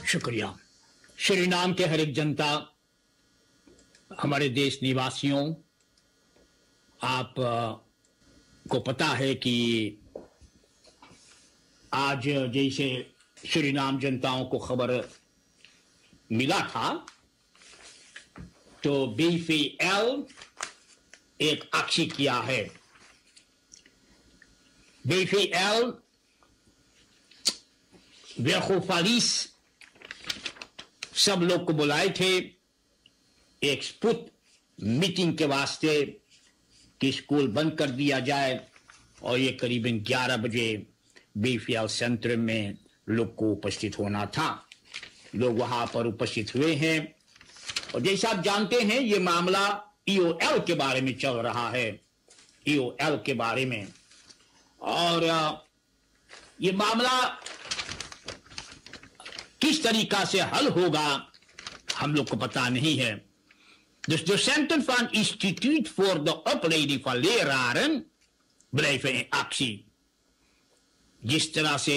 शुक्रिया। सूरीनाम के हर एक जनता, हमारे देश निवासियों, आप को पता है कि आज जैसे सूरीनाम जनताओं को खबर मिला था तो BVL एक एक्शन किया है। BVL वेखोफालिस सब लोग को बुलाए थे एक स्पुत मीटिंग के वास्ते कि स्कूल बंद कर दिया जाए, और ये करीबन 11 बजे BVL सेंटर में लोग को उपस्थित होना था। लोग वहां पर उपस्थित हुए हैं, और जैसा आप जानते हैं ये मामला EOL के बारे में चल रहा है, EOL के बारे में। और ये मामला किस तरीका से हल होगा हम लोग को पता नहीं है। Dus de Center van Instituut voor de Opleiding van Leraren blijven in actie. जिस तरह से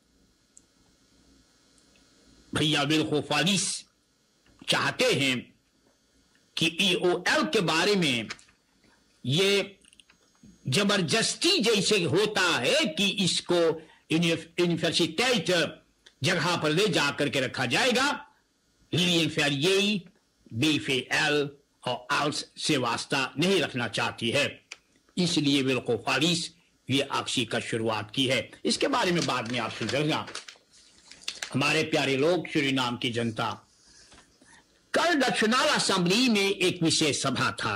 भैया वेखोफालिस चाहते हैं कि EOL के बारे में ये जबरदस्ती जैसे होता है कि इसको यूनिवर्सिटेट जगह पर ले जाकर के रखा जाएगा, लेकिन BVL और ALS से वास्ता नहीं रखना चाहती है, इसलिए वेखोफालिस ये एक्शन का शुरुआत की है। इसके बारे में बाद में आप सुनेंगे। हमारे प्यारे लोग, सूरीनाम की जनता, कल नेशनल असेंबली में एक विशेष सभा था।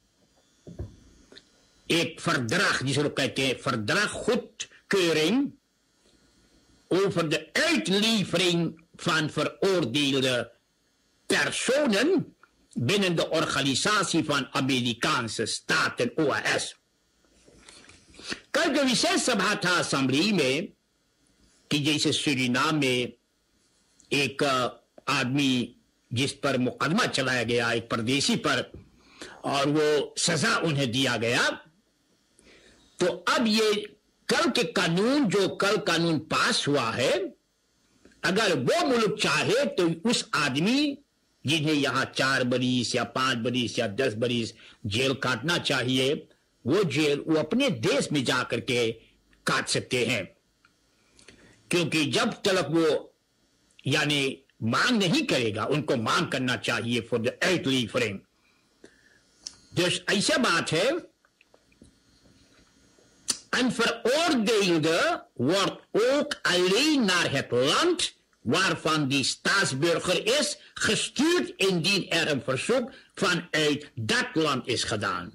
एक verdrag, जिसे लोग कहते हैं verdrag goedkeuring over de uitlevering van veroordeelde personen binnen de organisatie van Amerikaanse staten OAS. कल जो विशेष सभा था असेंबली में कि जैसे सूरीनाम में एक आदमी जिस पर मुकदमा चलाया गया, एक परदेशी पर, और वो सजा उन्हें दिया गया, तो अब ये कल के कानून, जो कल कानून पास हुआ है, अगर वो मुल्क चाहे तो उस आदमी जिन्हें यहां 4 बरिस या 5 बरिस या 10 बरिस जेल काटना चाहिए, वो जेल वो अपने देश में जाकर के काट सकते हैं, क्योंकि जब तक वो यानी मांग नहीं करेगा, उनको मांग करना चाहिए फॉर द uitlevering। dus ऐसा बात है, een veroordeelde wordt ook alleen naar het land waarvan die staatsburger is gestuurd indien er een verzoek vanuit dat land is gedaan।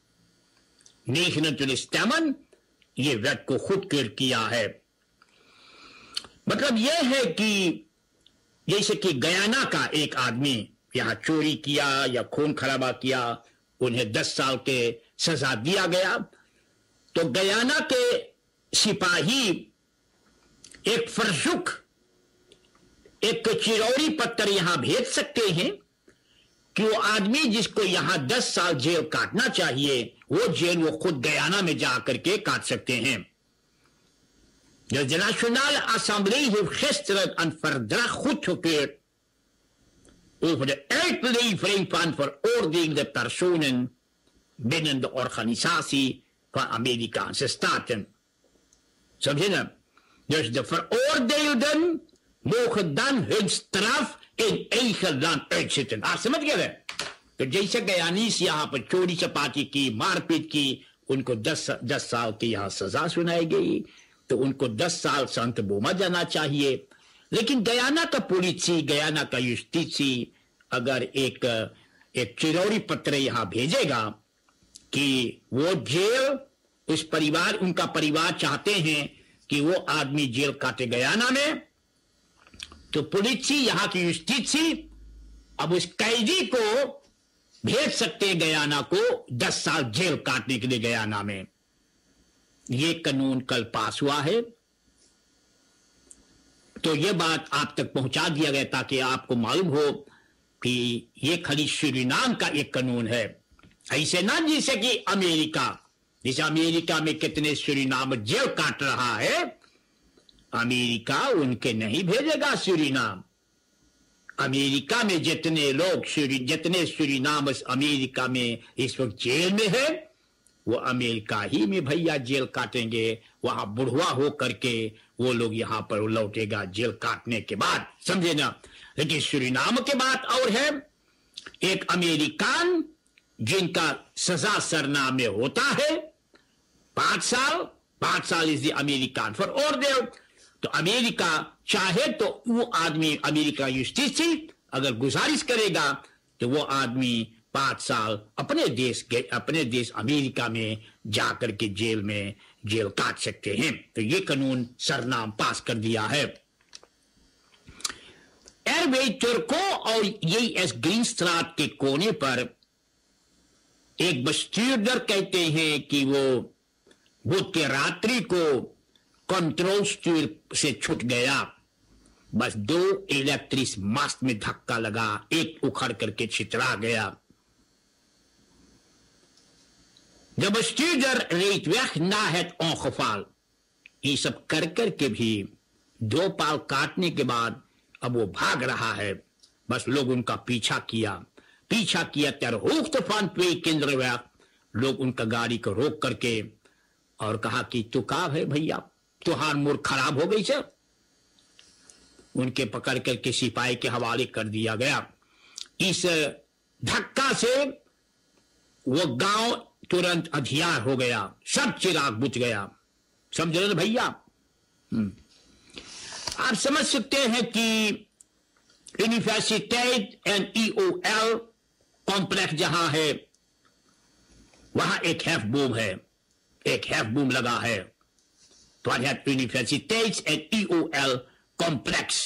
29 stemmen ये वैट को खुदकुर किया है। मतलब यह है कि जैसे कि गयाना का एक आदमी यहां चोरी किया या खून खराबा किया, उन्हें 10 साल के सजा दिया गया, तो गयाना के सिपाही एक फर्जुक, एक चिरौरी पत्थर यहां भेज सकते हैं कि वो आदमी जिसको यहां 10 साल जेल काटना चाहिए, वो जेल वो खुद गयाना में जाकर के काट सकते हैं। De Nationale Assemblée heeft gisteren een verdrag goedgekeurd over de uitlevering van veroordeelde personen binnen de organisatie van Amerikaanse staten. समझे? Dus de veroordeelden mogen dan hun straf in eigen land uitzitten। आप समझ गए? तो जैसे गयानीस यहाँ पर चोरी चपाटी की, मारपीट की, उनको 10 साल की यहाँ सजा सुनाई गई, तो उनको 10 साल संत बोमा जाना चाहिए। लेकिन गयाना का पुलिसी, गयाना का युस्टिसी अगर एक चिरौरी पत्र यहां भेजेगा कि वो जेल, उस परिवार, उनका परिवार चाहते हैं कि वो आदमी जेल काटे गयाना में, तो पुलिसी, यहां की युस्टिसी अब उस कैदी को भेज सकते गयाना को 10 साल जेल काटने के लिए गयाना में। ये कानून कल पास हुआ है, तो ये बात आप तक पहुंचा दिया गया ताकि आपको मालूम हो कि ये खाली सूरीनाम का एक कानून है। ऐसे ना जैसे कि अमेरिका, जैसे अमेरिका में कितने सूरीनाम जेल काट रहा है, अमेरिका उनके नहीं भेजेगा सूरीनाम, अमेरिका में जितने सूरीनामस अमेरिका में इस वक्त जेल में है, वो अमेरिका ही में भैया जेल काटेंगे। वहां बुढ़वा हो करके वो लोग यहां पर लौटेगा जेल काटने के बाद, समझे ना। लेकिन सूरीनाम के बात और है, एक अमेरिकन जिनका सजा सरनाम में होता है 5 साल is the American for order. तो अमेरिका चाहे तो वो आदमी, अमेरिका यूस्टिसी अगर गुजारिश करेगा तो वो आदमी 5 साल अपने देश अमेरिका में जाकर के जेल काट सकते हैं। तो ये कानून सरनाम पास कर दिया है। एयरवे तुर्को और एस ग्रीनस्ट्राट के कोने पर एक बस्ट्यूडर कहते हैं कि वो बुध के रात्रि को कंट्रोल स्टीयर से छूट गया। बस 2 इलेक्ट्रिक मास्ट में धक्का लगा, एक उखड़ करके छितरा गया। De bestuurder reed weg na het ongeval. ये सब कर करके भी 2 पाल काटने के बाद अब वो भाग रहा है। बस लोग उनका पीछा किया तर होख्त van 2 kinderen weg। लोग उनका गाड़ी को रोक करके और कहा कि तू का है भैया, तुहार मूड खराब हो गई सर। उनके पकड़ करके सिपाही के हवाले कर दिया गया। इस धक्का से वो गांव तुरंत अंधियार हो गया, सब चिराग बुझ गया। समझ रहे भैया? आप समझ सकते हैं कि यूनिवर्सिटेट एंड EOL कॉम्प्लेक्स जहां है वहां एक हैफ बूम लगा है। तो यूनिवर्सिटेट एंड EOL कॉम्प्लेक्स,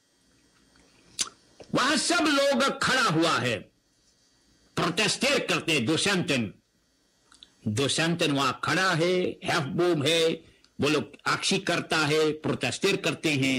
वहां सब लोग खड़ा हुआ है, प्रोटेस्टेट करते हैं। दोसेंटन वहां खड़ा है, हैफ बूम है, वो लोग आक्षी करता है, प्रोटेस्टेट करते हैं।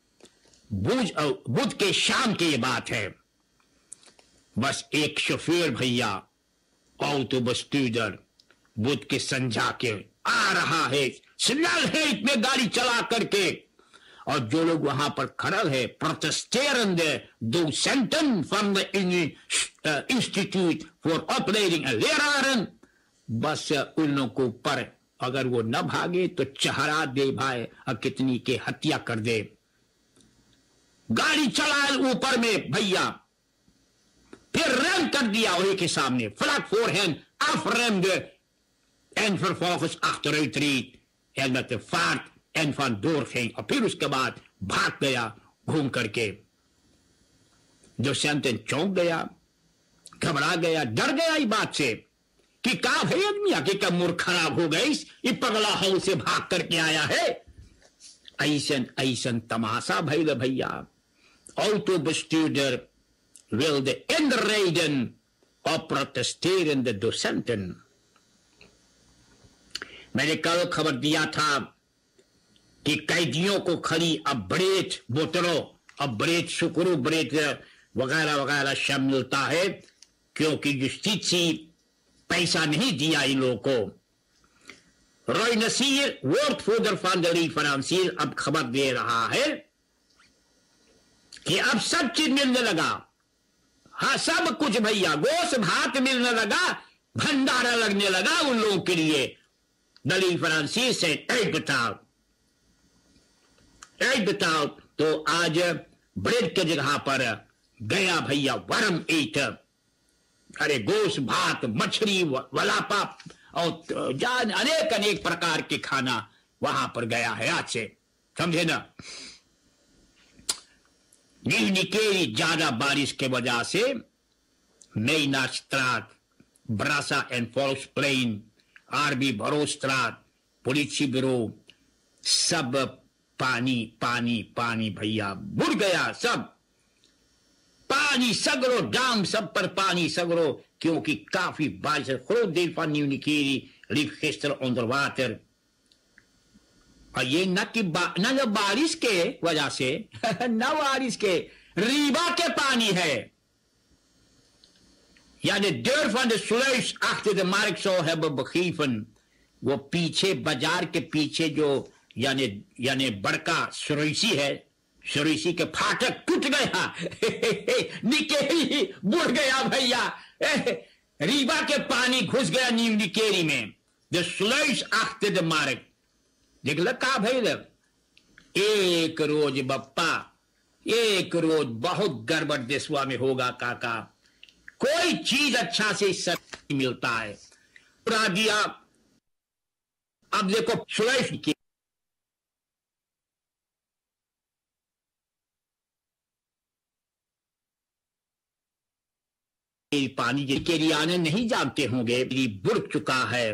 बुध के शाम की ये बात है। बस एक शोफेर भैया ऑटोबस ट्यूडर बुध के संझा के आ रहा है, सिग्नल है इसमें गाड़ी चला करके। और जो लोग वहां पर खड़ा है, प्रोटेस्टेरंदे docenten van de institute for operating leraren, बस उन लोगों को ऊपर अगर वो न भागे तो चहरा दे भाई, और कितनी के हत्या कर दे। गाड़ी चला ऊपर में भैया, फिर रन कर दिया वही के सामने, vlak voor hen afremde en vervolgens achteruit reed en met de vaart en vandoor ging। और फिर उसके बाद भाग गया घूम करके। दोसेंटन चौंक गया, घबरा गया, डर गया इस बात से कि का भाई आदमी आके का मूड खराब हो गई, ये पगला हाउ से भाग करके आया है। ऐसन तमाशा भइल भैया। Autobestuurder wilde inrijden op protesterende docenten। मैंने कल खबर दिया था कि कैदियों को खड़ी अब ब्रेड बोतलों, अब ब्रेड शुक्रू ब्रेड वगैरह वगैरह सब मिलता है, क्योंकि जुस्टिसी पैसा नहीं दिया इन लोगों को। Roy Naseer woordvoerder van de leverancier अब खबर दे रहा है कि अब सब चीज मिलने लगा। हाँ, सब कुछ भैया, गोश्त भात मिलने लगा, भंडारा लगने लगा उन लोगों के लिए। द लeverancier से एक बताओ तो आज ब्रेड के जगह पर गया भैया वर्म ईट, अरे गोश्त भात मछली वलापा और जान अनेक प्रकार के खाना वहां पर गया है आज से, समझे ना। निकेरी ज्यादा बारिश के वजह से मेइनास्ट्राट, ब्रासा एंड फॉल्स प्लेन, आरबी भरोस्ट्राट, पुलिसी ब्यूरो, सब पानी पानी पानी भैया, बुड़ गया सब पानी सगरो, डाम सब पर पानी सगरो, क्योंकि काफी बारिश है। groot deel van Nieuw-Nikeri liep gisteren onder water। और ये न बारिश के वजह से न बारिश के, रीवा के पानी है। या de deur van de sluis achter de markt zou hebben begeven। वो पीछे बाजार के पीछे जो यानी बड़का सुरैसी है, सुरीसी के फाटक टूट गया, निकेरी बुड़ गया भैया, रीवा के पानी घुस गया नीव निकेरी में। द स्लुइस achter de markt। देख ल का भइल, एक रोज बप्पा, एक रोज बहुत गड़बड़ देशवा में होगा काका, कोई चीज अच्छा से सब मिलता है। उड़ा दिया। अब देखो स्लुइस की पानी के आने नहीं जानते होंगे, बुड़ चुका है।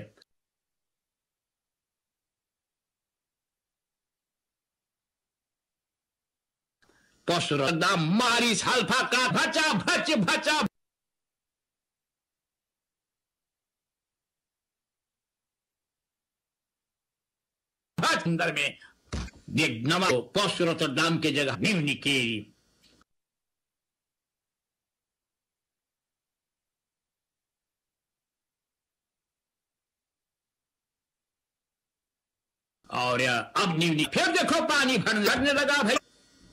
मारिस हल्फा का भचा भच भचा भच अंदर में देख नमा पोस्ट रोटरडाम के जगह नीव निकेरी। और अब नीव फिर देखो पानी भर लगने लगा भाई।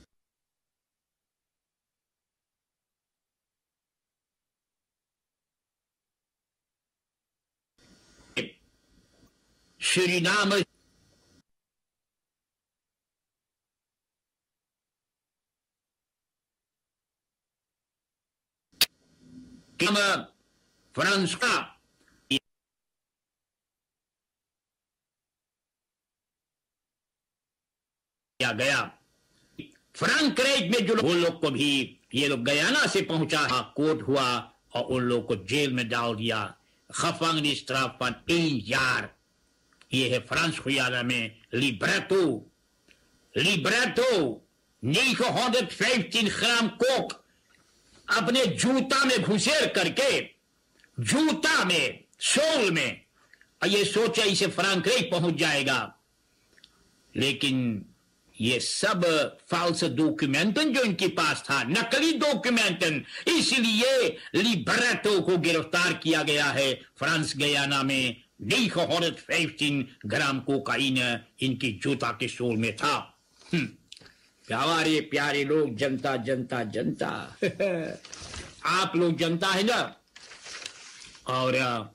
सूरीनाम फ्रांस का गया। फ्रैंकरेज में जो वो लोग को भी ये लोग गयाना से पहुंचा, कोर्ट हुआ और उन लोग को जेल में डाल दिया। खफांगनी स्ट्राफ पर 3 यार। ये है फ्रांस खुयाना में लिब्रेटो 915 ग्राम कोक अपने जूता में घुसेर करके, जूता में, सोल में, और ये सोचा इसे फ्रैंकरेज पहुंच जाएगा। लेकिन ये सब फाल्स डॉक्यूमेंटन जो इनके पास था, नकली डॉक्यूमेंटन, इसलिए लिब्रेटो को गिरफ्तार किया गया है। फ्रांस गयाना में 915 ग्राम कोकाइन इनकी जूता के सोल में था। हमारे प्यारे लोग, जनता जनता जनता आप लोग जनता है ना, और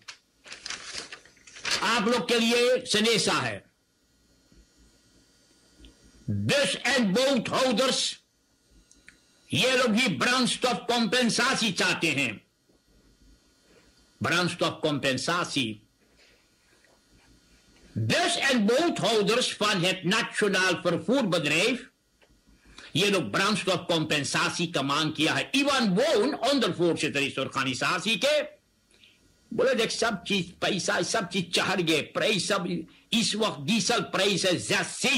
आप लोग के लिए संदेशा है। बस एंड बोट होल्डर्स, ये लोग भी ब्रांडस्टॉफ कॉम्पेंसासी चाहते हैं। ब्रांडस्टॉफ कॉम्पेंसासी। बस एंड बोट होल्डर्स van het Nationaal Vervoerbedrijf, ये लोग ब्रांडस्टॉफ कॉम्पेंसासी का मांग किया है। इवन वोन ondervoorzitter इस ऑर्गेनाइजेशन के, बोले देख सब चीज पैसा, सब चीज चढ़ गए, प्राइस सब इस वक्त डीजल प्राइस है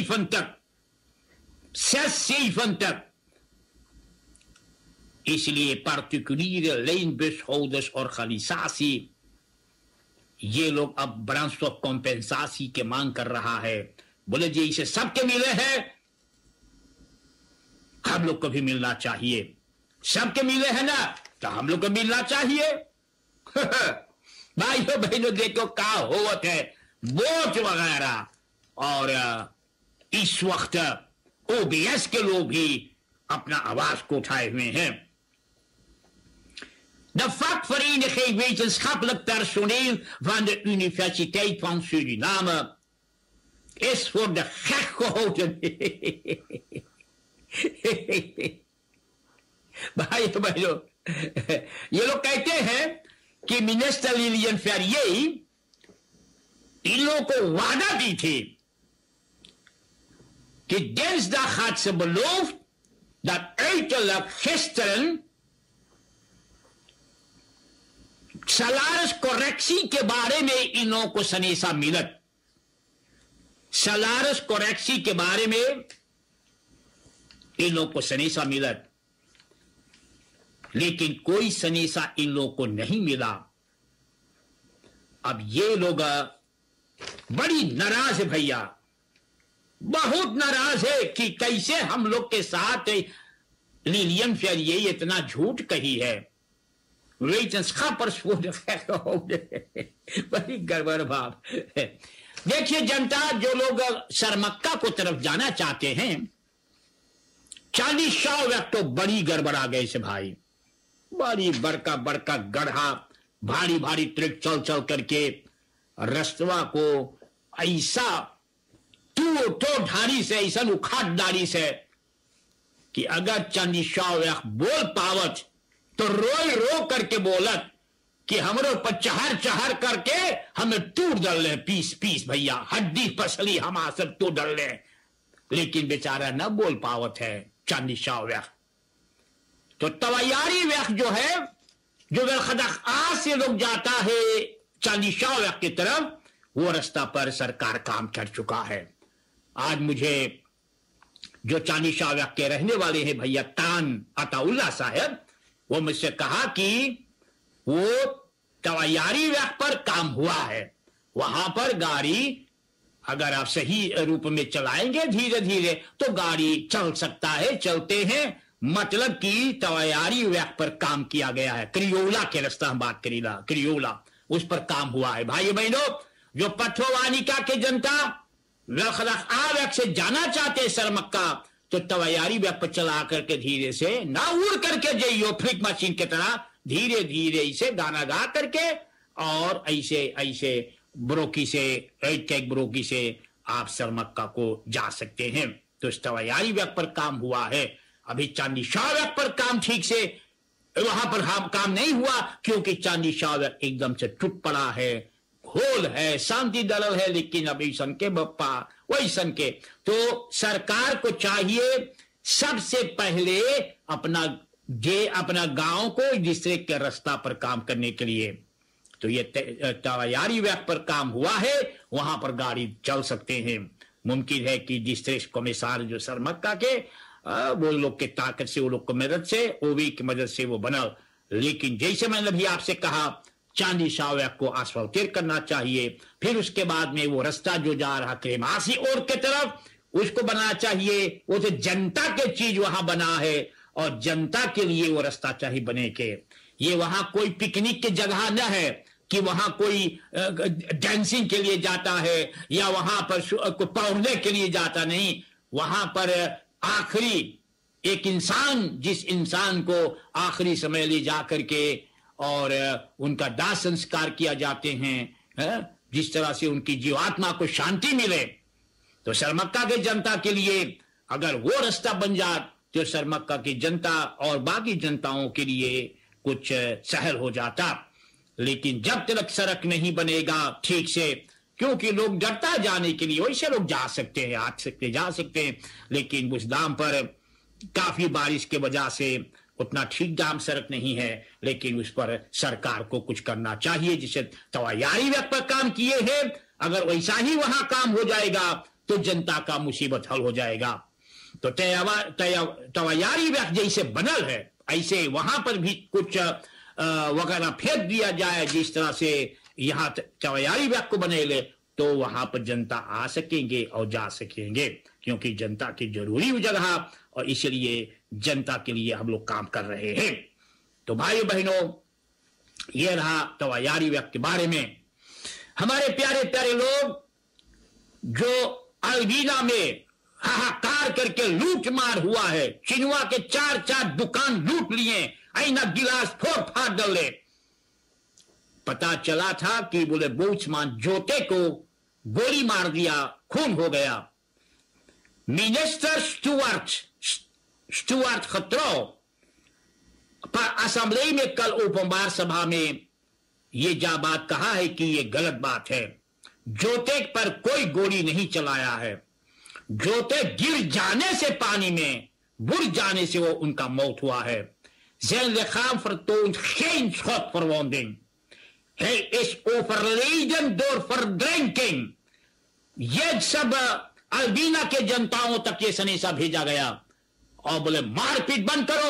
670, इसलिए particuliere lijnbushouders organisatie ये लोग अब ब्रांडस्टॉफ कॉम्पेंसासी के मांग कर रहा है। बोले जी इसे सबके मिले हैं, हम लोग को भी मिलना चाहिए। सबके मिले हैं ना, तो हम लोग को मिलना चाहिए। भाइयों बहनों देखो क्या होवत है, वोट वगैरह। और इस वक्त ओबीएस के लोग भी अपना आवाज को उठाए हुए हैं। De vakvereniging wetenschappelijk personeel van de Universiteit van Suriname is voor de gek gehouden. भाइयों ये लोग कहते हैं कि मिनिस्टर लिलियन फेरिये इन लोगों को वादा दी थी कि dinsdag had ze beloofd dat uiterlijk gisteren salariscorrectie के बारे में इन लोगों को सनेसा मिलत। salariscorrectie के बारे में इन लोगों को सनेसा मिलत, लेकिन कोई सनेसा इन लोगों को नहीं मिला। अब ये लोग बड़ी नाराज है भैया, बहुत नाराज है कि कैसे हम लोग के साथ लिलियन फेरिये इतना झूठ कही है। बड़ी गड़बड़ भाव। देखिए जनता, जो लोग सरमक्का को तरफ जाना चाहते हैं, 40 व्यक्ति तो बड़ी गड़बड़ा गए से भाई, बड़ी बड़का बड़का गढ़ा भारी भारी ट्रक चल चल करके रस्तवा को ऐसा तो ढारी से ऐसा उखाड़ डारी से कि अगर चांदी शाह बोल पावत तो रोई रो करके बोलत कि हमरो पर चहर चहर करके हमें तोड़ डल ले, पीस पीस भैया, हड्डी पसली हम सब तो डल ले, लेकिन बेचारा न बोल पावत है चांदी शाह व्यक्। तो तवैयारी व्यक् जो है, जो आ से लोग जाता है चांदी शाह व्यक् की तरफ, वो रास्ता पर सरकार काम कर चुका है। आज मुझे जो चांदी शाह व्यक् के रहने वाले हैं भैया तान अताउल्ला साहब, वो मुझसे कहा कि वो तवैयारी व्यक् पर काम हुआ है, वहां पर गाड़ी अगर आप सही रूप में चलाएंगे धीरे धीरे तो गाड़ी चल सकता है, चलते हैं, मतलब कि तवैयारी व्यक् पर काम किया गया है। क्रियोला के रास्ता हम बात करेला, क्रियोला उस पर काम हुआ है। भाई बहनों, जो पथोवानिका के जनता व्यक् से जाना चाहते सर मक्का, तो तवैयारी व्यक् पर चला करके धीरे से ना उड़ करके जाइयो फ्लिक मशीन की तरह, धीरे धीरे इसे गाना गा करके और ऐसे ऐसे ब्रोकी से एक ब्रोकी से आप सर मक्का को जा सकते हैं। तो इस तवैयारी व्यक् पर काम हुआ है। अभी चांदी शाह व्यक् पर काम ठीक से वहां पर काम नहीं हुआ, क्योंकि चांदी शाह व्यक् एकदम से टूट पड़ा है, होल है, शांति दलल है, लेकिन अभी सन के बप्पा वही सन के। तो सरकार को चाहिए सबसे पहले अपना गांव को दूसरे के रास्ता पर काम करने के लिए, तो ये तवैयारी व्यक् पर काम हुआ है, वहां पर गाड़ी चल सकते हैं। मुमकिन है कि डिस्ट्रिक्ट कमिश्नर जो सर मक्का के वो लोग के ताकत से, वो लोग की मदद से, ओवी की मदद से वो बना। लेकिन जैसे मैंने अभी आपसे कहा, चांदी शाह व्यक् को आस्फाल्टेट करना चाहिए, फिर उसके बाद में वो रास्ता जो जा रहा क्रेमासी और के तरफ, उसको बनाना चाहिए। वो तो जनता के चीज वहां बना है और जनता के लिए वो रास्ता चाहिए बने के। ये वहां कोई पिकनिक की जगह न है कि वहां कोई डांसिंग के लिए जाता है या वहां पर पढ़ने के लिए जाता, नहीं। वहां पर आखिरी एक इंसान, जिस इंसान को आखिरी समय ले जा करके और उनका दाह संस्कार किया जाते हैं, जिस तरह से उनकी जीवात्मा को शांति मिले, तो सर मक्का के जनता के लिए अगर वो रास्ता बन जाए तो सर मक्का की जनता और बाकी जनताओं के लिए कुछ सहल हो जाता। लेकिन जब तक सड़क नहीं बनेगा ठीक से, क्योंकि लोग डरता जाने के लिए, वैसे लोग जा सकते हैं, आ सकते जा सकते हैं, लेकिन उस दाम पर काफी बारिश के वजह से उतना ठीक दाम सड़क नहीं है। लेकिन उस पर सरकार को कुछ करना चाहिए, जिसे तवैयारी व्यक् पर काम किए हैं, अगर वैसा ही वहां काम हो जाएगा तो जनता का मुसीबत हल हो जाएगा। तो तवैयारी व्यक् जैसे बनल है, ऐसे वहां पर भी कुछ वगैरह फेंक दिया जाए, जिस तरह से यहाँ तवैयारी व्यक् को बने ले, तो वहां पर जनता आ सकेंगे और जा सकेंगे, क्योंकि जनता की जरूरी जगह, और इसलिए जनता के लिए हम लोग काम कर रहे हैं। तो भाई बहनों, ये रहा तवैयारी व्यक् के बारे में। हमारे प्यारे प्यारे लोग, जो अल्बीना में हाहाकार करके लूट मार हुआ है, चिनुआ के 4 दुकान लूट लिए, आईना गिलास फोड़ फाड़ डाले। पता चला था कि बोले बोचमान जोते को गोली मार दिया, खून हो गया। मिनिस्टर स्टुअर्ट खत्रो पर असेंबली में कल उपमार सभा में ये बात कहा है कि ये गलत बात है। जोते पर कोई गोली नहीं चलाया है, जोते गिर जाने से पानी में बुर जाने से वो उनका मौत हुआ है। Zijn lichaam vertoont geen schotverwonding. Hij is overleden door verdrinking. ये सब अल्बीना के जनताओं तक ये सनेसा भेजा गया और बोले मारपीट बंद करो।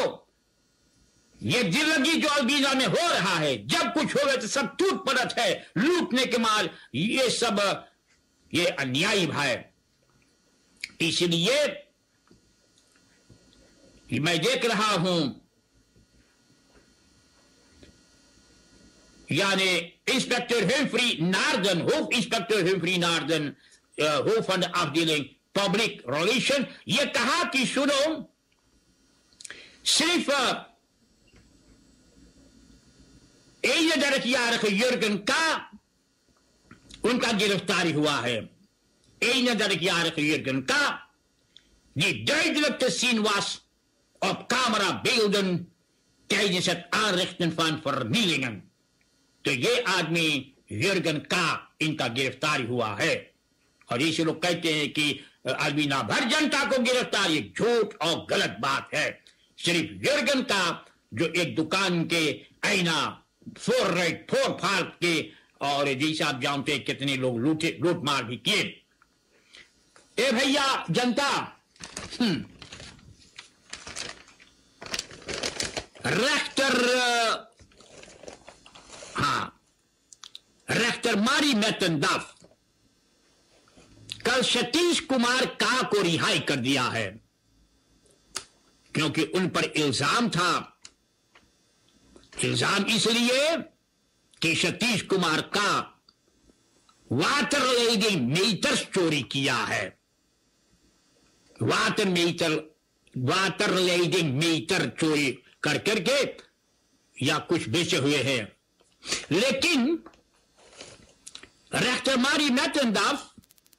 ये जिंदगी जो अल्बीना में हो रहा है, जब कुछ हो गया तो सब टूट पड़त है, लूटने के माल, ये सब ये अन्यायी भाई। इसलिए मैं देख रहा हूं, यानी इंस्पेक्टर हिम्फ्री नार्दन, होफ इंस्पेक्टर हिम्फ्री नार्दन, होफ एंड ऑफ डीलिंग पब्लिक रिलेशन, ये कहा कि सुनो, सिर्फ युर्गन का उनका गिरफ्तारी हुआ है। युर्गन का die duidelijk te zien was op camerabeelden tijdens het aanrichten van vernielingen. तो ये आदमी युर्गन का इनका गिरफ्तारी हुआ है। और इसे लोग कहते हैं कि आदमी ना भर जनता को गिरफ्तार, ये झूठ और गलत बात है। सिर्फ युर्गन का जो एक दुकान के आईना फोड़ फाड़ के, और जैसे आप जानते हैं कितने लोग लूट मार भी किए। ए भैया जनता, रेक्टर मारी मेटनडफ कल सतीश कुमार का को रिहाई कर दिया है, क्योंकि उन पर इल्जाम था। इल्जाम इसलिए कि सतीश कुमार का वाटर लेडिंग मीटर्स चोरी किया है। वाटर लेडिंग मीटर चोरी कर करके या कुछ बेचे हुए हैं। लेकिन रेक्टरमारी मेटनडफ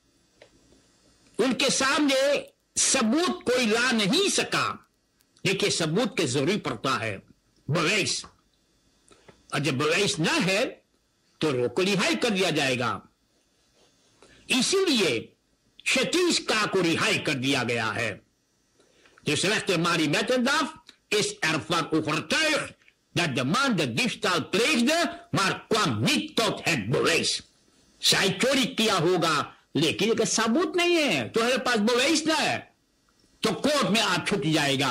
उनके सामने सबूत कोई ला नहीं सका। देखिए, सबूत के जरूरी पड़ता है बवैस, और जब बवैस ना है तो रोको रिहाई कर दिया जाएगा। इसीलिए सतीश का को रिहाई कर दिया गया है। Dus rechter Mettendorf is ervan overtuigd dat de man de diefstal pleegde, maar kwam niet tot het bewijs. Zij चोरी किया होगा, लेकिन अगर सबूत नहीं है, तो हमारे पास bewijs ना है, तो कोर्ट में आप छूट जाएगा।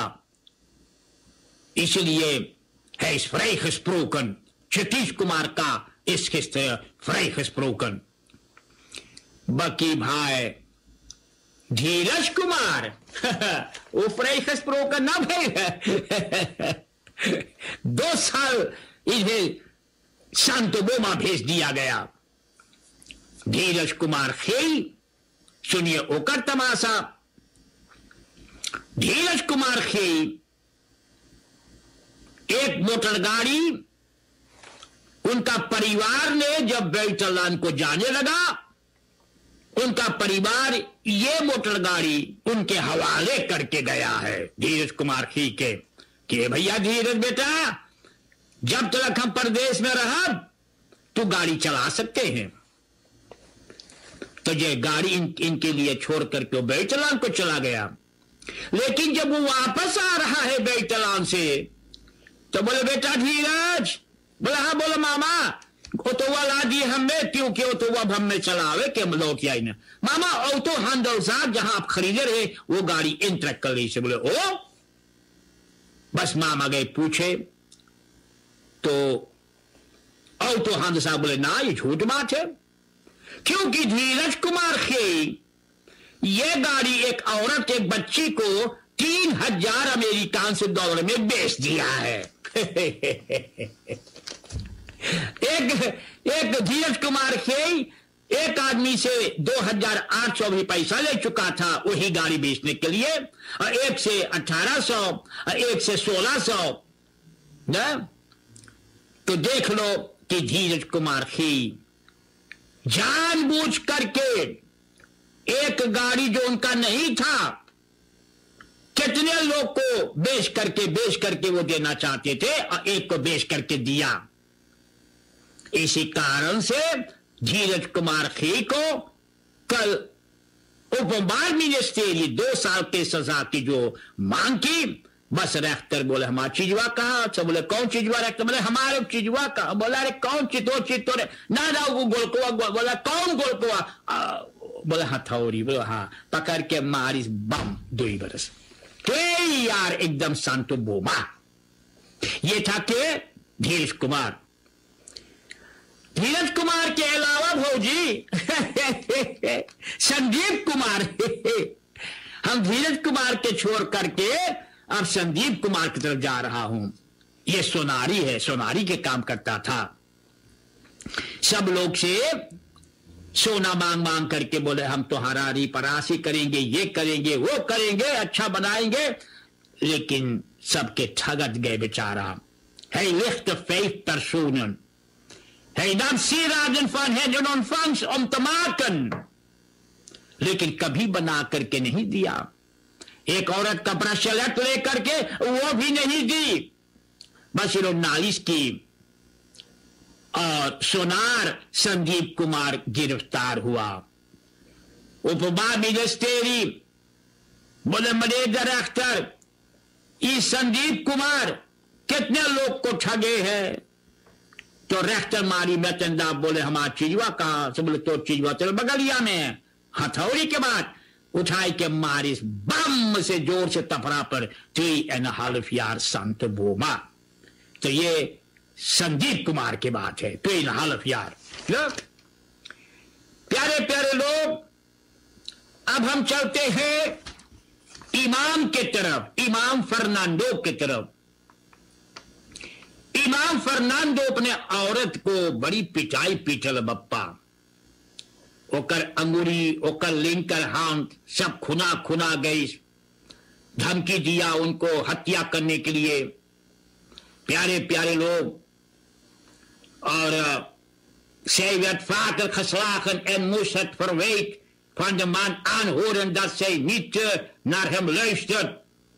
इसलिए hij is vrijgesproken. Satish Kumar का is gisteren vrijgesproken. बाकी भाई धीरज कुमार वो vrijgesproken ना भाई 2 साल इन्हें सांतोबोमा भेज दिया गया। धीरज कुमार खेल, सुनिए ओकर तमाशा। धीरज कुमार खेल एक मोटर गाड़ी, उनका परिवार ने जब बैतलान को जाने लगा, उनका परिवार ये मोटर गाड़ी उनके हवाले करके गया है धीरज कुमार खी के, कि भैया धीरज बेटा, जब तक हम परदेश में रहा तो गाड़ी चला सकते हैं। तो ये गाड़ी इनके लिए छोड़ करके वो बैतलान को चला गया। लेकिन जब वो वापस आ रहा है बैतलान से, तो बोले बेटा धीरज, बोला हाँ, बोलो मामा, ओटोवा ला दिए हमें, क्योंकि ओटोवा हम में चलावे के हम लौट आई ना। मामा ऑटो हैंडल साहब जहां आप खरीदे रहे वो गाड़ी इन ट्रक कर ली से। बोले ओ, बस मामा गए पूछे तो ऑटो हैंडल साहब बोले ना, ये झूठ बात है, क्योंकि धीरज कुमार खे ये गाड़ी एक औरत, एक बच्ची को 3000 अमेरिकान से डॉलर में बेच दिया है। एक धीरज कुमार खे एक आदमी से 2800 भी पैसा ले चुका था वही गाड़ी बेचने के लिए, और एक से 1800 और एक से 1600 ना। तो देख लो कि धीरज कुमार खे जानबूझ करके एक गाड़ी जो उनका नहीं था, कितने लोग को बेच करके वो देना चाहते थे, और एक को बेच करके दिया। इसी कारण से धीरज कुमार खे को कल उपमार मिनिस्ट्री 2 साल के सजा की जो मांग की, बस रेख्तर बोले हमारा चिजवा कहा। अच्छा बोले कौन चिजवा? रेख्तर बोले हमारे चिजवा कहा। बोला अरे कौन चितो ना वो गोलकुआ। बोला कौन गोलकुआ? बोले हथौड़ी। बोले हाँ, पकड़ के मारी बम 2 बरस। तो यार एकदम शांतो बोमा। ये था के धीरज कुमार। धीरज कुमार के अलावा भौजी संदीप कुमार। हम धीरज कुमार के छोड़ करके अब संदीप कुमार की तरफ जा रहा हूं। ये सोनारी है, सोनारी के काम करता था। सब लोग से सोना मांग मांग करके बोले हम तो हरारी परासी करेंगे, ये करेंगे, वो करेंगे, अच्छा बनाएंगे। लेकिन सबके ठगत गए बेचारा. Hij ligt de 5 personen. Hij nam sieraden van hen in ontvangst om te maken, लेकिन कभी बना करके नहीं दिया. एक औरत का ब्रशलेट लेकर के वो भी नहीं दी. बस इन्होंने नालिश की और सोनार संदीप कुमार गिरफ्तार हुआ. उपमा मिनिस्टेरी बोले मैनेजर अख्तर, इस संदीप कुमार कितने लोग को ठगे हैं. तो रेख्तर मारी मेतंदा बोले हमारा चिजवा कहां से. बोले तो चिजवा चलो बगलिया में. हथौड़ी के बाद उठाई के मारी बम से जोर से तफरा पर 3.5 यार संत बोमा. तो ये संदीप कुमार की बात है. 3.5 यार. प्यारे प्यारे लोग, अब हम चलते हैं इमाम के तरफ, इमाम फर्नांडो की तरफ. इमाम फर्नांडो अपने औरत को बड़ी पिटाई पीटल बप्पा. ओकर अंगुरी, ओकर लिंकर हाथ सब खुना खुना गई. धमकी दिया उनको हत्या करने के लिए. प्यारे प्यारे लोग, और zij werd vaker geslagen en moest het verwijt van de man aanhoren dat zij niet naar hem luistert.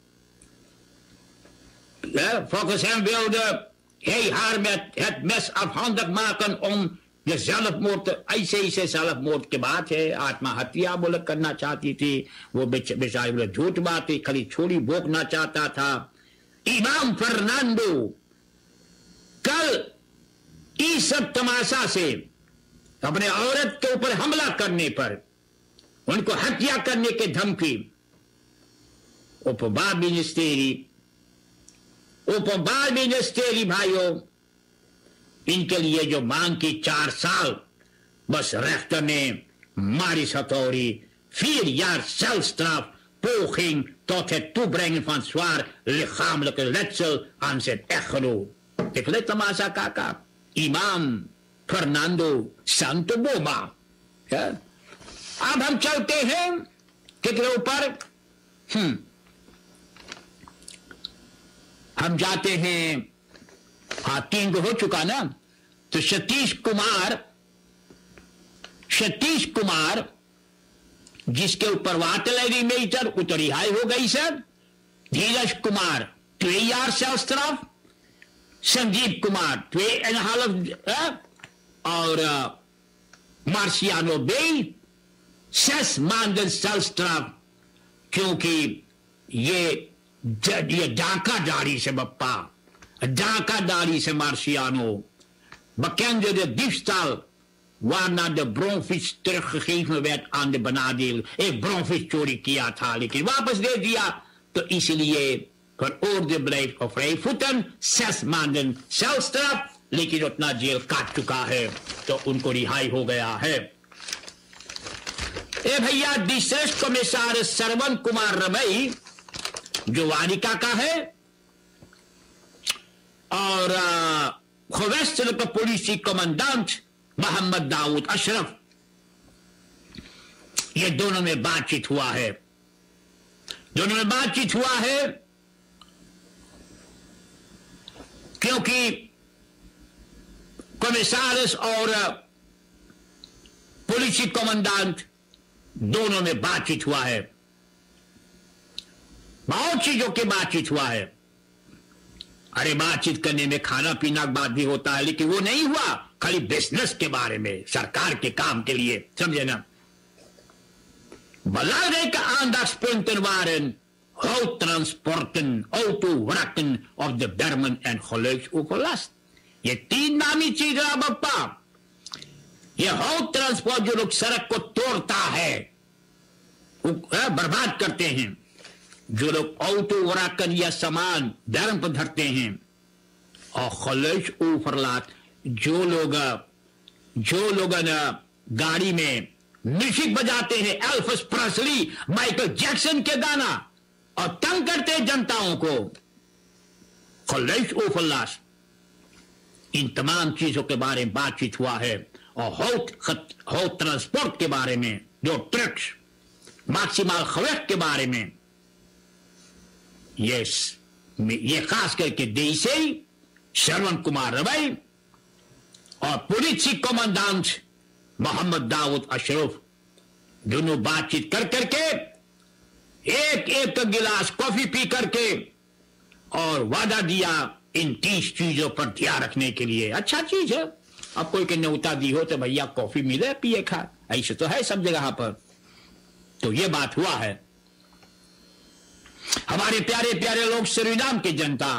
Volgens hem wilde hij haar met het mes afhandig maken om de zelfmoord. ऐसे ही से zelfmoord की बात है. आत्महत्या बोले करना चाहती थी. वो बेचारी बोले झूठ बात थी, खाली छोड़ी भोंकना चाहता था. इमाम फर्नांडो कल इस सब तमाशा से अपने औरत के ऊपर हमला करने पर, उनको हत्या करने के धमकी. उपबार मिनिस्टेरी भाइयों, इनके लिए जो मांग की 4 साल, बस रेख्टर ने मारी हथौड़ी 4 jaar celstraf, poging tot het toebrengen van zwaar lichamelijke letsel aan zijn echtgenoot. Ik let tamaza kaka. इमाम फर्नांडो संत बोमा. अब हम चलते हैं कितने ऊपर. हम जाते हैं, 3 हो चुका ना. तो सतीश कुमार जिसके ऊपर वाटलरी मेजर उतर रिहाई हो गई sir. Dheeraj Kumar 2 jaar celstraf. Sanjeev Kumar 2.5 और मार्सियानो बे 6 maanden celstraf, क्योंकि ये डाकादारी से बप्पा, डाकादारी से Marciano, bekende de diefstal waarna de bronfiets teruggegeven werd aan de benadeel. एक bronfiets चोरी किया था लेकिन वापस दे दिया, तो इसलिए veroordeeld blijft op vrije voeten, 6 maanden celstraf, लेकिन उतना जेल काट चुका है तो उनको रिहाई हो गया है. ए भैया, डिस्ट्रिक्ट कमिश्नर श्रवण कुमार रमई जो वानिका का है, और खुवैसल का पुलिस कमांडेंट मोहम्मद दाऊद अशरफ, ये दोनों में बातचीत हुआ है. क्योंकि कमिश्नर और पुलिस कमांडेंट दोनों में बातचीत हुआ है. बहुत चीजों की बातचीत हुआ है. अरे बातचीत करने में खाना पीना की बात भी होता है, लेकिन वो नहीं हुआ. खाली बिजनेस के बारे में, सरकार के काम के लिए, समझे ना. Belangrijke aandachtspunten waren houttransporten, autowrakken op de bermen en geluidsoverlast. ये 3 नामी चीज है बप्पा. ये हौट्रांसपोर्ट जो लोग सड़क को तोड़ता है, बर्बाद करते हैं, जो लोग autowrakken या सामान berm पर धरते हैं, और geluidsoverlast जो लोग गाड़ी में म्यूजिक बजाते हैं, एल्विस प्रेस्ली, माइकल जैक्सन के गाना, और तंग करते हैं जनताओं को. geluidsoverlast, इन तमाम चीजों के बारे में बातचीत हुआ है. और हौट ट्रांसपोर्ट के बारे में, जो ट्रक्स मैक्सिमल खवेक के बारे में, यस ये खास करके देसाई, श्रवण कुमार रवै और पुलिस कमांडेंट मोहम्मद दाऊद अशरफ दोनों बातचीत कर करके एक एक गिलास कॉफी पी करके और वादा दिया इन 30 चीजों पर ध्यान रखने के लिए। अच्छा चीज है, अब कोई के न्योता दी हो तो भैया कॉफी मिले पिए खा, ऐसे तो है सब जगह पर। तो ये बात हुआ है। हमारे प्यारे प्यारे लोग, सूरीनाम की जनता,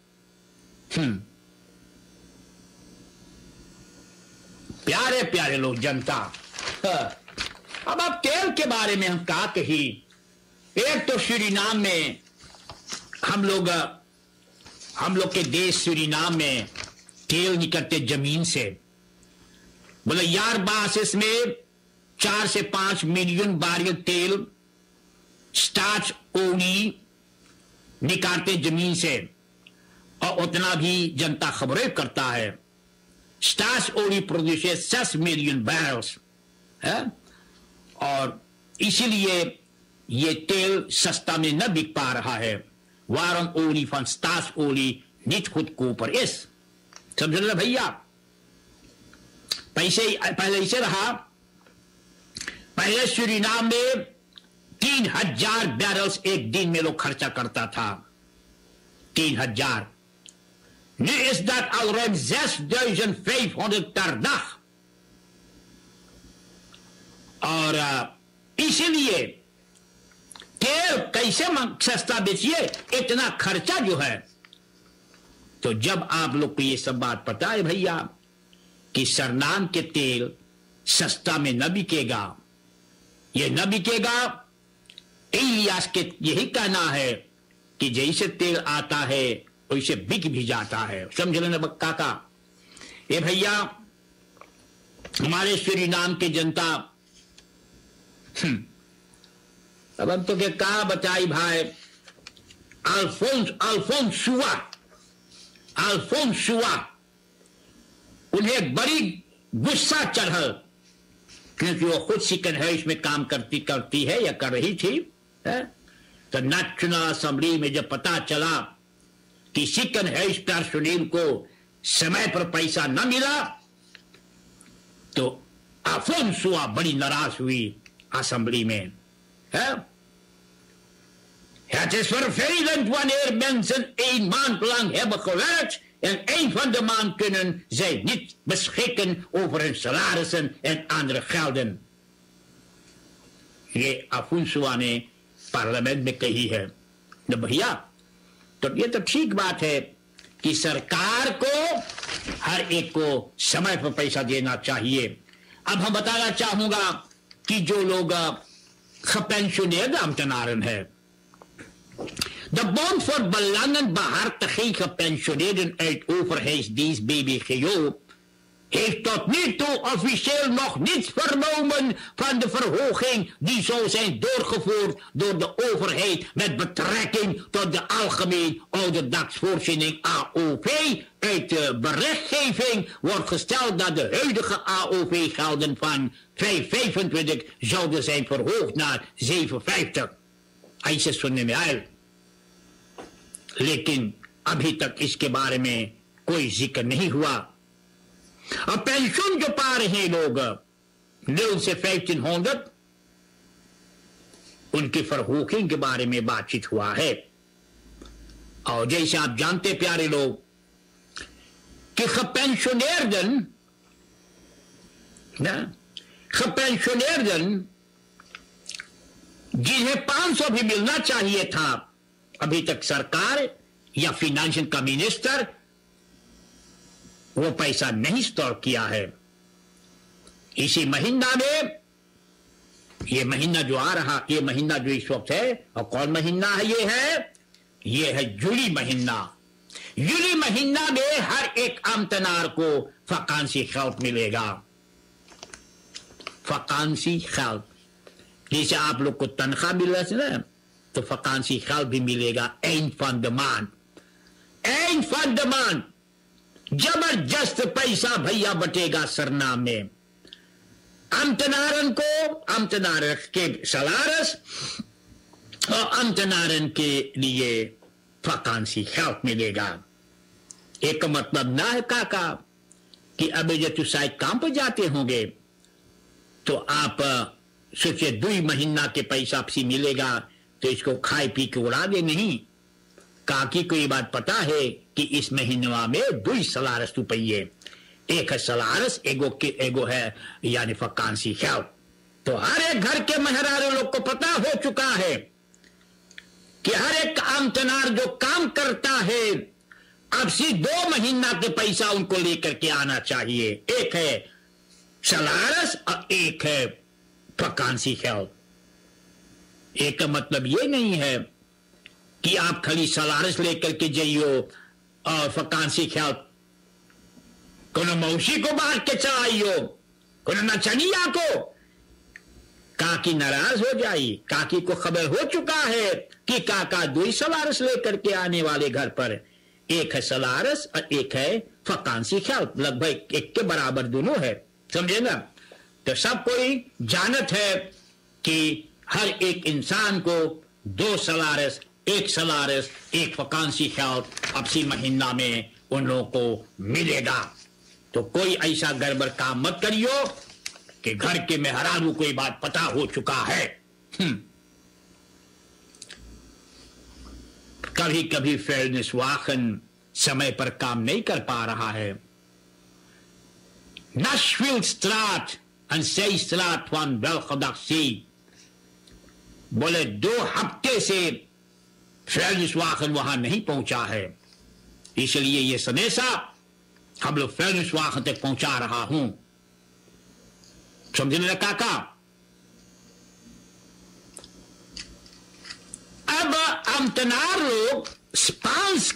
प्यारे प्यारे लोग जनता, अब तेल के बारे में हम कहा कही। एक तो सूरीनाम में हम लोग के देश सूरीनाम में तेल निकलते जमीन से। बोले यार बास इसमें 4 से 5 मिलियन बैरल तेल स्टार्च ओली निकालते जमीन से, और उतना भी जनता खबरें करता है। स्टार्च ओली प्रोड्यूसेस 6 मिलियन बैरल्स है, और इसीलिए ये तेल सस्ता में न बिक पा रहा है। वारम ओली फन स्टार्च ओली नित खुद को पर इस समझ रहे भैया। पहले इसे रहा, पहले सूरीनाम में 3000 बैरल्स एक दिन में लोग खर्चा करता था। 3000। Nu is dat al ruim 6500 per dag। और इसीलिए तेल कैसे सस्ता बेचिए, इतना खर्चा जो है। तो जब आप लोग को ये सब बात पता है भैया कि सूरीनाम के तेल सस्ता में न बिकेगा, ये न बिकेगा, इलियास के यही कहना है कि जैसे तेल आता है वैसे बिक भी जाता है। समझ लेना बक्का का। ये भैया हमारे सूरीनाम के जनता, अब हम तो क्या बताई भाई। अल्फोंस शुआ उन्हें बड़ी गुस्सा चढ़ल, क्योंकि वो खुद सिकन है इसमें काम करती है या कर रही थी है? तो नेशनल असेंबली में जब पता चला कि सिकन है इस पर्सोनेल को समय पर पैसा न मिला, तो अल्फोंसुआ बड़ी नाराज हुई असेंबली में है? Het is vervelend wanneer mensen 1 maand lang hebben gewerkt en 1 van de maand kunnen zij niet beschikken over hun salarissen en andere gelden. ये अफुंसुआ ने पार्लियामेंट में कही है। तो भैया तो ये तो ठीक बात है कि सरकार को हर एक को समय पर पैसा देना चाहिए। अब हम बताना चाहूंगा कि जो लोग gepensioneerde ambtenaren है, de Bond voor Belangen Behartiging Gepensioneerden uit Overheidsdienst BBGO heeft tot nu toe officieel nog niets vernomen van de verhoging die zou zijn doorgevoerd door de overheid met betrekking tot de algemeen ouderdagsvoorziening AOV. Uit de berichtgeving wordt gesteld dat de huidige AOV-gelden van 5,25 zouden zijn verhoogd naar 7,50. ऐसे सुनने में आए, लेकिन अभी तक इसके बारे में कोई जिक्र नहीं हुआ। अब पेंशन जो पा रहे हैं लोग 0 से 1500, उनकी फरहूकिंग के बारे में बातचीत हुआ है। और जैसे आप जानते प्यारे लोग कि gepensioneerden जिन्हें 500 भी मिलना चाहिए था, अभी तक सरकार या फाइनेंशियल का मिनिस्टर वो पैसा नहीं स्टोर किया है। इसी महीना में, ये महीना जो आ रहा, ये महीना जो इस वक्त है, और कौन महीना है ये है जुलाई महीना। जुलाई महीना में हर एक आमतनार को फकांसी खैल्त मिलेगा। फकांसी खैल्त, जैसे आप लोग को तनख्वाह मिल रहा है ना, तो फकांसी खैल्त भी मिलेगा। eind van de maand जबरदस्त पैसा भैया बटेगा सूरीनाम में। अम्तनारन के सलारस और अम्तनारन के लिए वकांसी हेल्प मिलेगा। एक मतलब ना है काका कि अब जब तू शायद काम पर जाते होंगे तो आप सोचे 2 महीना के पैसा आपसे मिलेगा तो इसको खाए पी के उड़ा दे। नहीं, काकी को ये बात पता है कि इस महीनवा में 2 सलारस रुपये, एक है सलारस, एगो है यानी वकांसी हेल्प। तो हर एक घर के मेहरारू लोग को पता हो चुका है कि हर एक आमतनार जो काम करता है अब से 2 महीना के पैसा उनको लेकर के आना चाहिए। एक है सलारस और एक है वकांसी हेल्प। एक का मतलब ये नहीं है कि आप खाली सलारस लेकर के जाइयो और वकांसी हेल्प कोनो मौसी को बांट के चलाइयो, कोनो नचनिया को। काकी नाराज हो जाई। काकी को खबर हो चुका है कि काका 2 सलारस लेकर के आने वाले घर पर, एक है सलारस और एक है वकांसी हेल्प, लगभग एक के बराबर दोनों है, समझे ना। तो सब कोई जानत है कि हर एक इंसान को 2 सलारस, एक वकांसी हेल्प अब सी महीना में उन लोगों को मिलेगा। तो कोई ऐसा गड़बड़ काम मत करियो कि घर के मेहरारू को ये बात पता हो चुका है। कभी कभी फेरनिसवाखन समय पर काम नहीं कर पा रहा है। Nashvillestraat en Zeestraat van Welgedacht-Zee, बोले 2 हफ्ते से फेरनिसवाखन वहां नहीं पहुंचा है, इसलिए ये संदेशा हम लोग फेरनिसवाखन तक पहुंचा रहा हूं। समझने लगा काका। अब अमतनार लोग स्पांस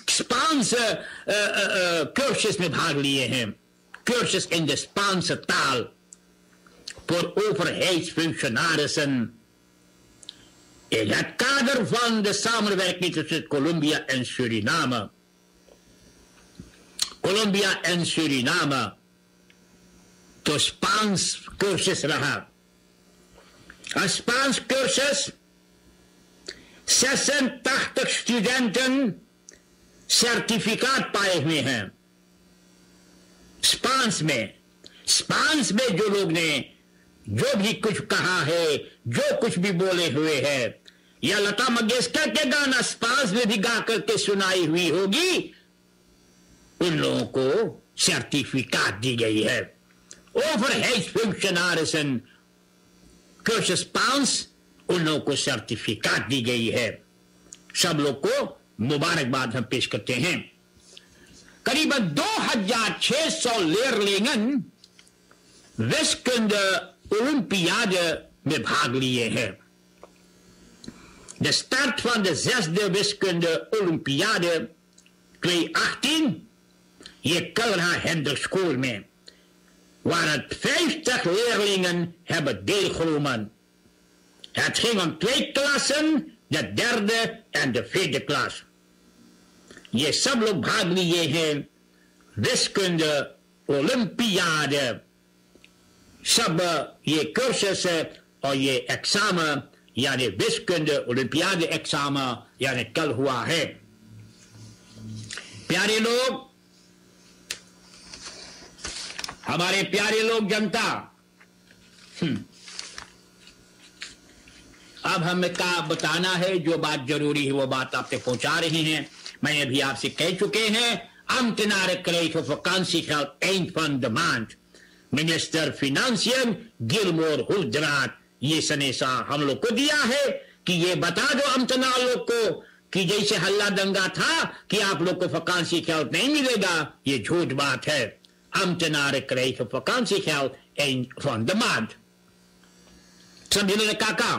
कर्सेस में भाग लिए हैं। Cursus in de Spaanse taal voor overheidsfunctionarissen in het kader van de samenwerking tussen Colombia en Suriname. Colombia en Suriname. तो Spaans cursus रहा। Een Spaans cursus 86 studenten certificate पाए हुए हैं स्पांस में जो लोग ने जो भी कुछ कहा है, जो कुछ भी बोले हुए हैं, या लता मंगेशकर के गाना स्पांस में भी गा करके सुनाई हुई होगी, उन लोगों को सर्टिफिकेट दी गई है। ओवरहेड्सफंक्शनarissen cursus स्पांस, उन लोगों को सर्टिफिकेट दी गई है। सब लोग को मुबारकबाद हम पेश करते हैं। करीबन 2600 leerlingen wiskunde Olympiade में भाग लिए हैं। De start van de 6e wiskunde Olympiade 2018, ये कल रहा Hendrik School में, waar 50 leerlingen hebben deelgenomen. Het ging om 2 klassen, de 3e en de 4e klas। ये सब लोग भाग लिए हैं विस्कुंड ओलंपियाड। सब ये कर्सेस और ये एग्जाम यानी विस्कुंड ओलंपियाड एग्जाम यानी कल हुआ है। प्यारे लोग, हमारे प्यारे लोग, जनता, अब हमें क्या बताना है, जो बात जरूरी है वो बात आप तक पहुंचा रही हैं। मैंने भी आपसे कह चुके हैं, ambtenaren krijgen vakantiegeld eind van de maand। Minister financial Gilmore हुल्ड्राट ये संदेशा हम लोग को दिया है कि ये बता दो अमतनार लोग को कि जैसे हल्ला दंगा था कि आप लोग को vakantiegeld नहीं मिलेगा, ये झूठ बात है। ambtenaren krijgen vakantiegeld eind van de maand। समझे काका।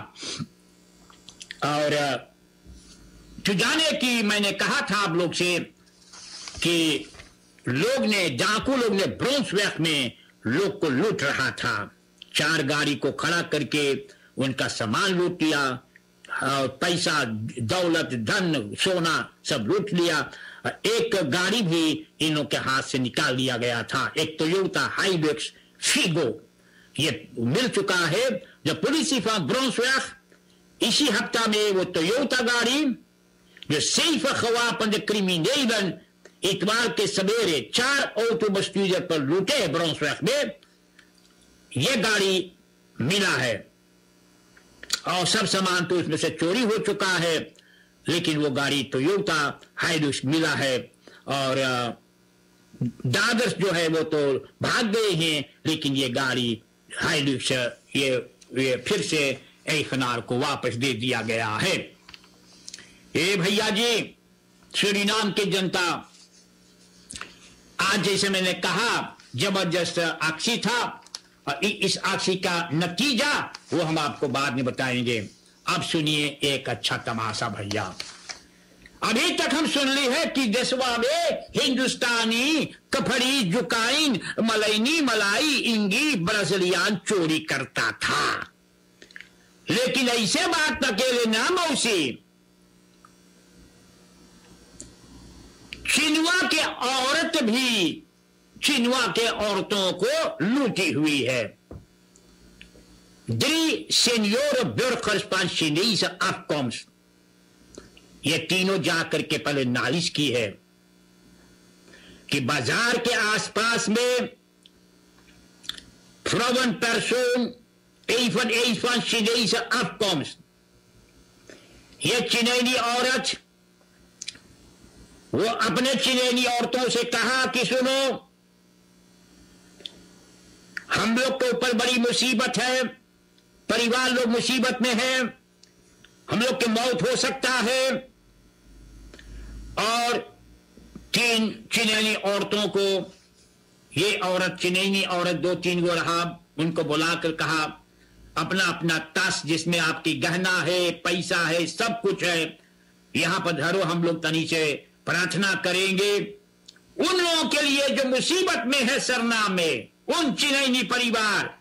और तो जाने कि मैंने कहा था आप लोग से कि डाकू लोग ने ब्रोन्सवेक में लोग को लूट रहा था। 4 गाड़ी को खड़ा करके उनका सामान लूट लिया और पैसा, दौलत, धन, सोना सब लूट लिया। एक गाड़ी भी इनों के हाथ से निकाल लिया गया था, एक टोयोटा हाइलक्स फिगो। ये मिल चुका है। जब पुलिस ब्रोन्सवेक इसी हफ्ता में वो टोयोटा गाड़ी जो सिर्फ खवापन क्रिमिनेलन इतवार के सवेरे 4 ऑटोबस्ट्यूजर पर लूटे हैं ब्राउन्सविक में, यह गाड़ी मिला है और सब सामान तो उसमें से चोरी हो चुका है, लेकिन वो गाड़ी टोयोटा हाइलक्स मिला है और दादर्स जो है वो तो भाग गए हैं, लेकिन ये गाड़ी हाइलक्स ये फिर से एखनार को वापस दे दिया गया है। ए भैया जी, सूरीनाम की जनता, आज जैसे मैंने कहा जबरदस्त आक्सी था और इस आक्सी का नतीजा वो हम आपको बाद में बताएंगे। अब सुनिए एक अच्छा तमाशा भैया। अभी तक हम सुन ली है कि देशवा में हिंदुस्तानी कफड़ी जुकाइन मलैनी मलाई इंगी ब्राजीलियान चोरी करता था, लेकिन ऐसे बात अकेले ना मौसी, चिनवा के औरत भी चिनवा के औरतों को लूटी हुई है। ड्री सेनियोर ब्यूरोक्रेट्स चिनीज अफकॉम्स, ये तीनों जाकर के पहले नालिश की है कि बाजार के आसपास में फ्रोवन पर्सन एफन चिनीज अफकॉम्स, ये चिनैनी औरत वो अपने चिनैनी औरतों से कहा कि सुनो, हम लोग के ऊपर बड़ी मुसीबत है, परिवार लोग मुसीबत में है, हम लोग की मौत हो सकता है। और 3 चिनैनी औरतों को, ये औरत चिनैनी औरत 2-3 गो रहा, उनको बुलाकर कहा अपना अपना ताश जिसमें आपकी गहना है, पैसा है, सब कुछ है, यहां पर धरो, हम लोग तनी से प्रार्थना करेंगे उन लोगों के लिए जो मुसीबत में है सरनाम में, उन चिनैनी परिवार।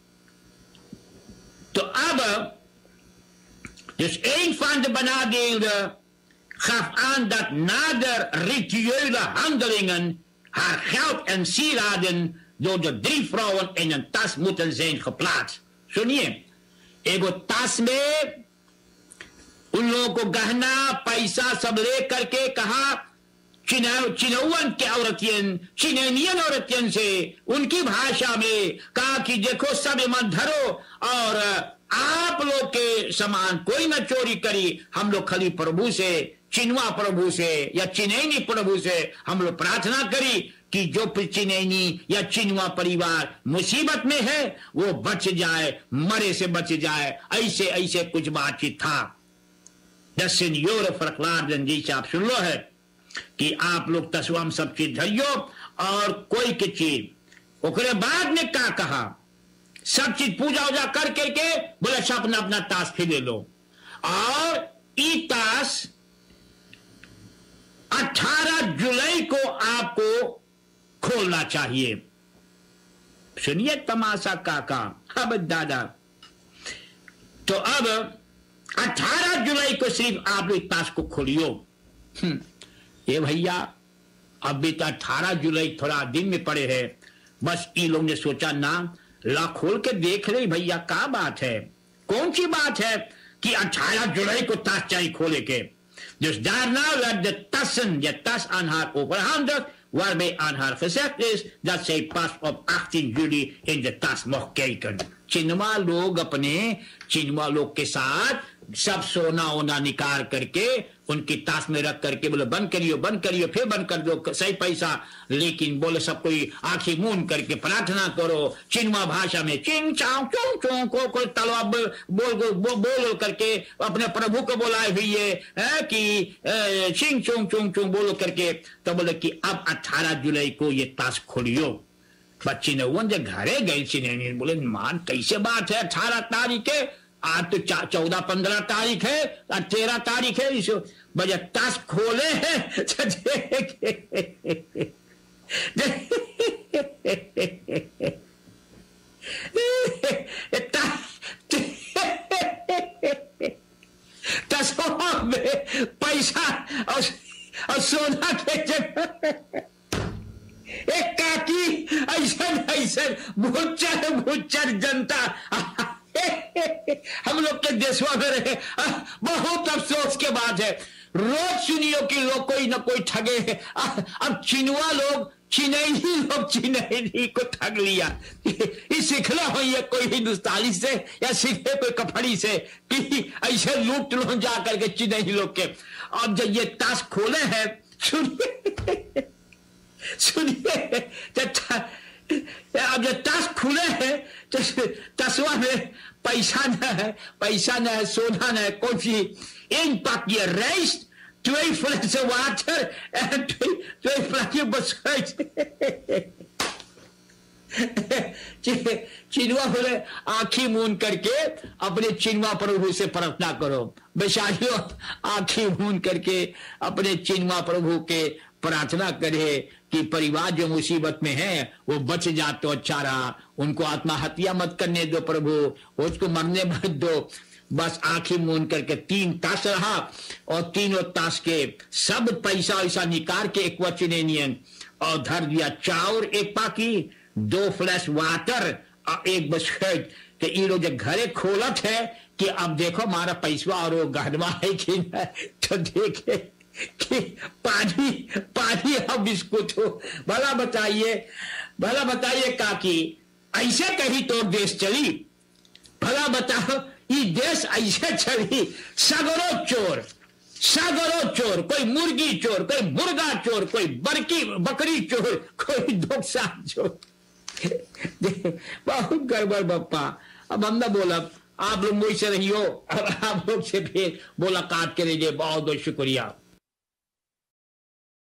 तो अब dus één van de benadeelden gaf aan dat nader rituele handelingen haar geld en sieraden door de 3 vrouwen in een tas moeten zijn geplaatst. सुनिए, एगो ताश में उन लोगों को गहना पैसा सब ले करके कहा चिनौवन के औरतियन, चिनैनियन औरतियन से उनकी भाषा में कहा कि देखो सब मत धरो और आप लोग के समान कोई न चोरी करी, हम लोग खाली प्रभु से, चिनवा प्रभु से या चिनैनी प्रभु से हम लोग प्रार्थना करी कि जो चिनैनी या चिनवा परिवार मुसीबत में है वो बच जाए, मरे से बच जाए। ऐसे ऐसे कुछ बातचीत था। दसियोर फरकलार जी से आप सुन लो है कि आप लोग तस्वाम सब चीज धरियो और कोई की चीज। ओकरे बाद ने क्या कहा, सब चीज पूजा उजा करके के बोले सब अपना अपना ताश फिर ले लो और ई ताश 18 जुलाई को आपको खोलना चाहिए। सुनिए तमाशा काका, अब दादा, तो अब 18 जुलाई को सिर्फ आप लोग ताश को खोलियो। ये भैया अभी तो 18 जुलाई थोड़ा दिन में पड़े है, बस इन लोग ने सोचा ना ला खोल के देख रही भैया क्या बात है, कौन सी बात है कि 18 जुलाई को ताश चाहिए खोले के। Dus daarna werd de tas aan haar overhandigd, waarbij aan haar gezegd is dat zij pas op 18 juli in de tas mocht kijken. चिनवा लोग अपने चिनवा लोग के साथ सब सोना ओना निकाल करके उनकी ताश में रख करके बोले बंद करियो फिर बंद कर दो सही पैसा, लेकिन बोले सब कोई आंखें मूंद करके प्रार्थना करो चिनवा भाषा में, चिंग चांग चुंग चुंग को कोई तलवा बोल करके अपने प्रभु को बुलाए हुई है कि चिंग चुंग चुंग चुंग बोलो करके। तो बोले कि अब 18 जुलाई को ये ताश खोलियो। बच्ची ने वो घरे गई चिन्ह, बोले मान कैसे बात है 18 तारीख है, आज तो 14-15 तारीख है, 13 तारीख है, इस बजे ताश खोले हैं तस्वीर में पैसा और सोना के जगह एक काकी ऐसा भूचर जनता हम लोग के देशवा में रहे। बहुत अफसोस के बात है, रोज सुनियो कि लोग कोई ना कोई ठगे है। अब चिनवा लोग चिन्हई लोग चिन्हई को ठग लिया। सीखना हो ये कोई हिंदुस्तानी से या सीखे कोई कफड़ी से कि ऐसे लूट लो जा करके चिन्हई लोग के। अब जब ये ताश खोले हैं, सुनिए सुनिए, अब जब ताश खुले हैं तो तस्वा में पैसा न है, पैसा न है, सोना न है, कौन सी इन पाक ये रेस 2 flaschen water en 2 flesjes beschut। चिनवा बोले आंखी मून करके अपने चिनवा प्रभु से प्रार्थना करो। बेचारियों आंखी मून करके अपने चिनवा प्रभु के प्रार्थना करे कि परिवार जो मुसीबत में है वो बच जाए तो अच्छा रहा, उनको आत्महत्या मत करने दो प्रभु, उसको मरने मत दो। बस आंखी मून करके 3 ताश रहा और तीनों ताश के सब पैसा वैसा निकाल के एक वचनेनियन और धर दिया। चाउर 1 पाकी, 2 फ्लैश वाटर और 1 बिस्किट के ये लोग घरे खोलत है कि अब देखो हमारा पैसा और वो गहनवा है कि नहीं, तो देखे कि पानी पानी और बिस्कुट हो। भला बताइए काकी, ऐसे कहीं तो देश चली? भला बताओ ये देश ऐसे चली? सगरो चोर, कोई मुर्गी चोर, कोई मुर्गा चोर, कोई बकरी चोर, कोई दोसा चोर। बहुत गड़बड़ बप्पा। अब हमने बोला आप लोग मुझसे रहियो, अब आप लोग से फिर मुलाकात करेंगे। बहुत बहुत शुक्रिया।